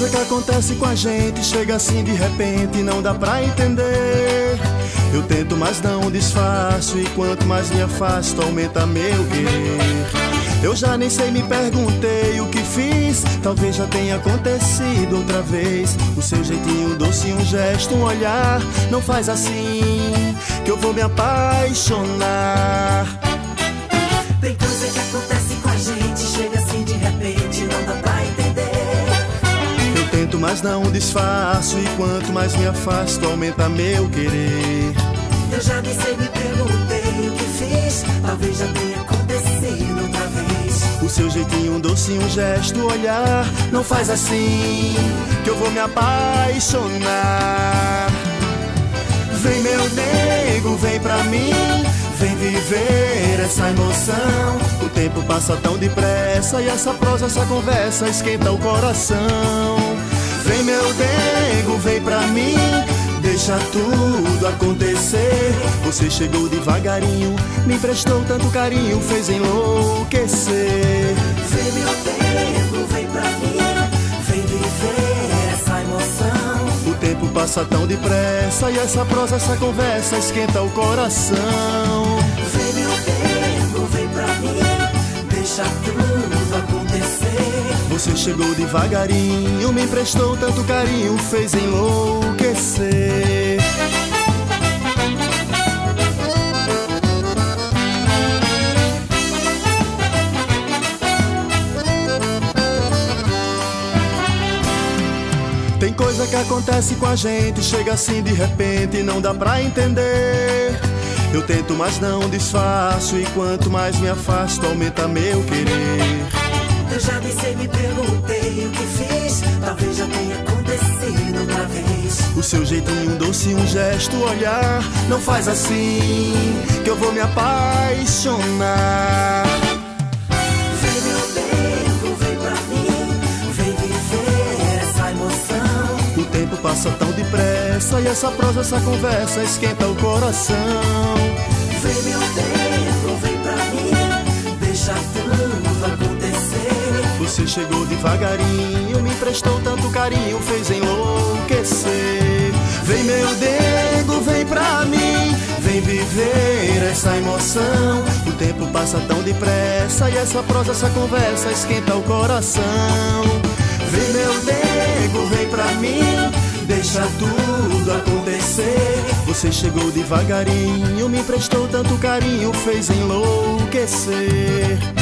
coisa que acontece com a gente, chega assim de repente e não dá pra entender. Eu tento, mas não disfarço, e quanto mais me afasto, aumenta meu querer. Eu já nem sei, me perguntei o que fiz, talvez já tenha acontecido outra vez. O seu jeitinho doce, um gesto, um olhar, não faz assim, que eu vou me apaixonar. Tem coisa que acontece com a gente, chega assim de repente, não dá pra entender. Eu tento, mas não disfarço, e quanto mais me afasto, aumenta meu querer. Eu já nem sei, me perguntei o que fiz, talvez já tenha acontecido outra vez. O seu jeitinho doce, um gesto, um olhar, não faz assim, que eu vou me apaixonar. Vem meu nego, vem pra mim, vem viver essa emoção. O tempo passa tão depressa e essa prosa, essa conversa esquenta o coração. Vem meu nego, vem pra mim, deixa tudo acontecer. Você chegou devagarinho, me emprestou tanto carinho, fez enlouquecer. Vem meu nego, vem pra mim, vem viver essa emoção. O tempo passa tão depressa e essa prosa, essa conversa esquenta o coração. Vem meu nego, vem pra mim, deixa tudo acontecer. Você chegou devagarinho, me emprestou tanto carinho, fez enlouquecer. Tem coisa que acontece com a gente, chega assim de repente e não dá pra entender. Eu tento, mas não disfarço, e quanto mais me afasto, aumenta meu querer. Eu já nem sei, me perguntei o que fiz, talvez já tenha acontecido outra vez. O seu jeitinho doce, um gesto, um olhar, não faz assim, que eu vou me apaixonar. Vem meu nego, vem pra mim, vem viver essa emoção. O tempo passa tão depressa e essa prosa, essa conversa esquenta o coração. Vem meu nego, vem pra mim, deixa tudo acontecer. Você chegou devagarinho, me emprestou tanto carinho, fez enlouquecer. Vem meu nego, vem pra mim, vem viver essa emoção. O tempo passa tão depressa e essa prosa, essa conversa esquenta o coração. Vem meu nego, vem pra mim, deixa tudo acontecer. Você chegou devagarinho, me emprestou tanto carinho, fez enlouquecer.